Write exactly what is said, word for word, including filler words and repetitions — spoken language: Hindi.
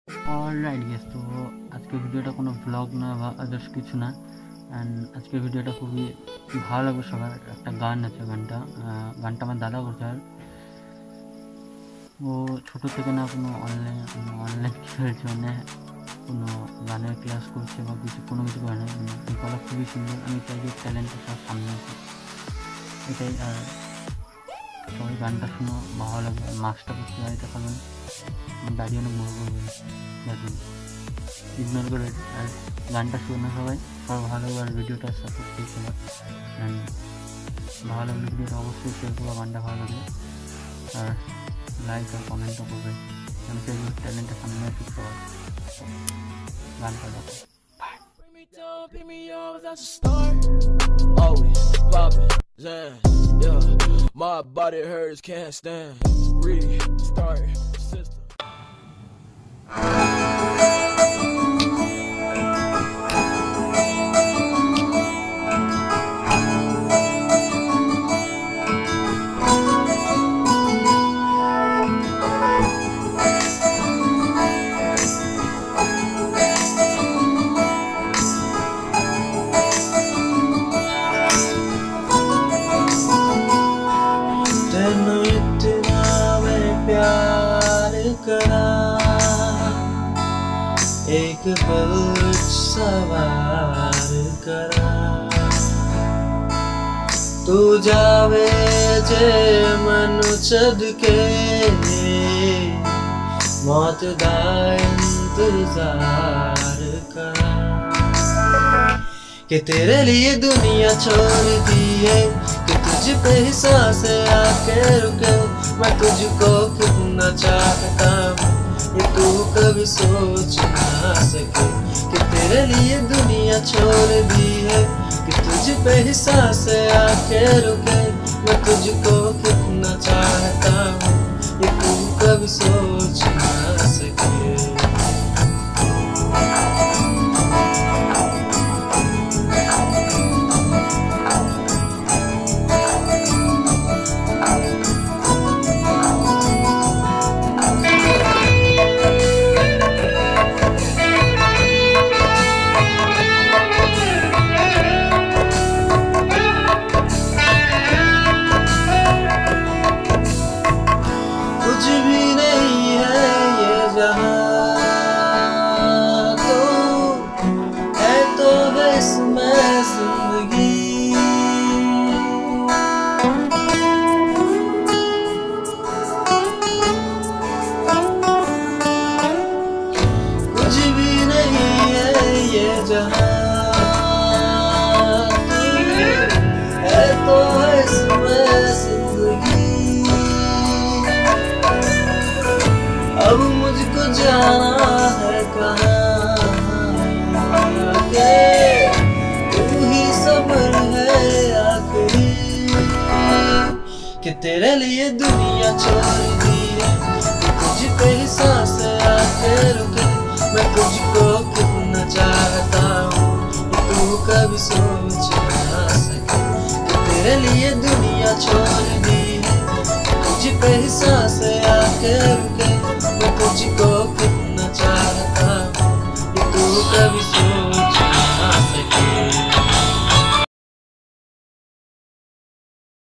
অলরাইট গেস, তো আজকের ভিডিওটা কোনো ব্লগ না বা আদার্স কিছু না। অ্যান্ড আজকের ভিডিওটা খুবই ভালো লাগবে সবার। একটা গান আছে, গানটা গানটা আমার দাদা করছে। আর ও ছোটো থেকে না কোনো অনলাইন অনলাইন খেলছে, মানে কোনো গানের ক্লাস করছে বা কিছু কোনো কিছু করে না। গলা খুবই সুন্দর, আমি চাই যে ট্যালেন্টটা সব সামনে আছে এটাই। আর সবাই গানটা শুনো, ভালো লাগবে। মাস্কটা করতে গাড়িতে কারণ দাড়ি অনেক বড় বড় হয়ে যাতে ইগনোর করে। আর গানটা শুনে সবাই সবার ভালো লাগবে। আর ভিডিওটা সাপোর্ট করতে সবার। অ্যান্ড ভালো লাগলে ভিডিওটা অবশ্যই শেয়ার করবো, গানটা ভালো লাগবে। আর লাইক আর কমেন্টও করবে, আমি চাই ট্যালেন্টটা সামনে আসুক সবার। গানটা দেখো। Pick me up, that's a start. Always poppin', Zan, yeah. My body hurts, can't stand. Restart system. प्यार करा एक पल सवार करा तू जावे जे मनु छड़ के मौत दा इंतजार करा कि तेरे लिए दुनिया छोड़ दी है, कि तुझ पे ही सांसें आके रुके। मैं तुझको कितना चाहता हूँ ये तू कभी सोच ना सके। कि तेरे लिए दुनिया छोड़ दी है, कि तुझ पे ही सांसें आके रुके। मैं तुझको कितना चाहता हूँ ये तू कभी सोच ना सके। अब मुझको जाना है कहाँ के तू ही सबर है आखिरी। कि तेरे लिए दुनिया छोड़ दी है, कि तुझ पे ही सांसें आके रुके। मैं तुझको कितना चाहता हूँ कि तू कभी सोच ना सके। कि तेरे लिए दुनिया छोड़ दी है, तुझ पे ही सांसें आके रुके। मैं तुझको कितना चाहता हूँ कि तू कभी सो